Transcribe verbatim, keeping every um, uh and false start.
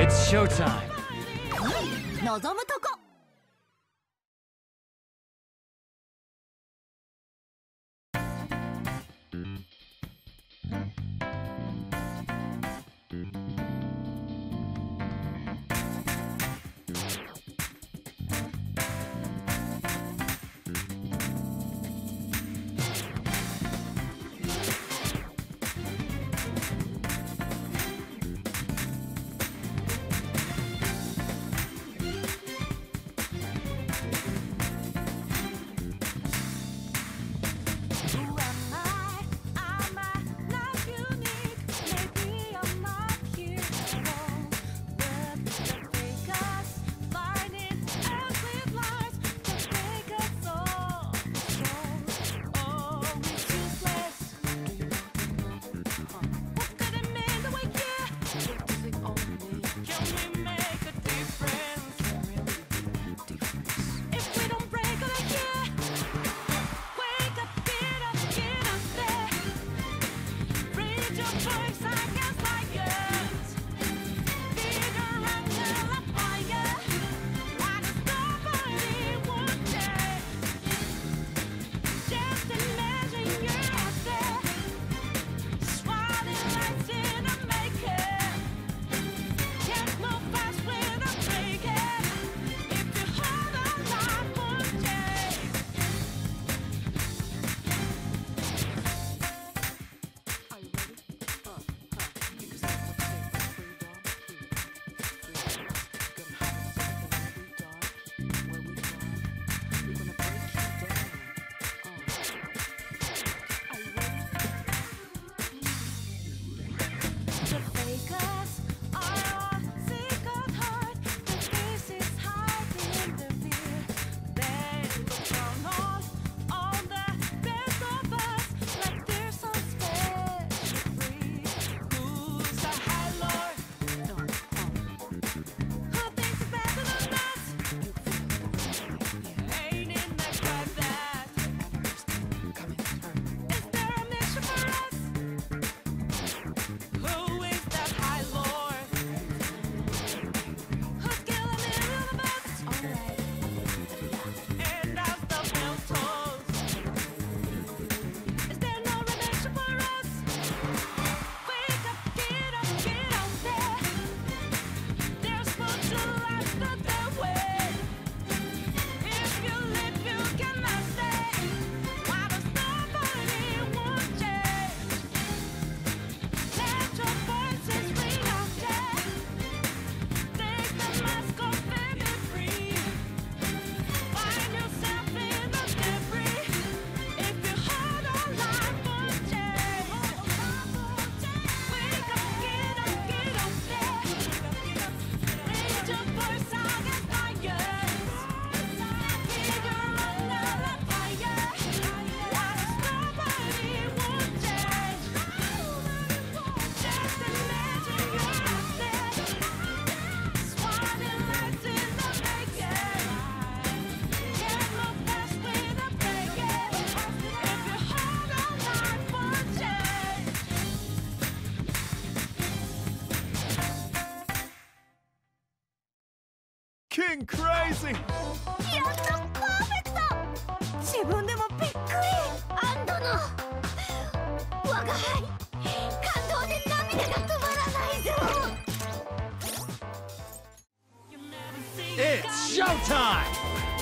It's showtime. 望むとこ。 King crazy! やったパーフェクト。自分でもびっくり。アンドの我が輩、感動で涙が止まらないぞ。 It's showtime!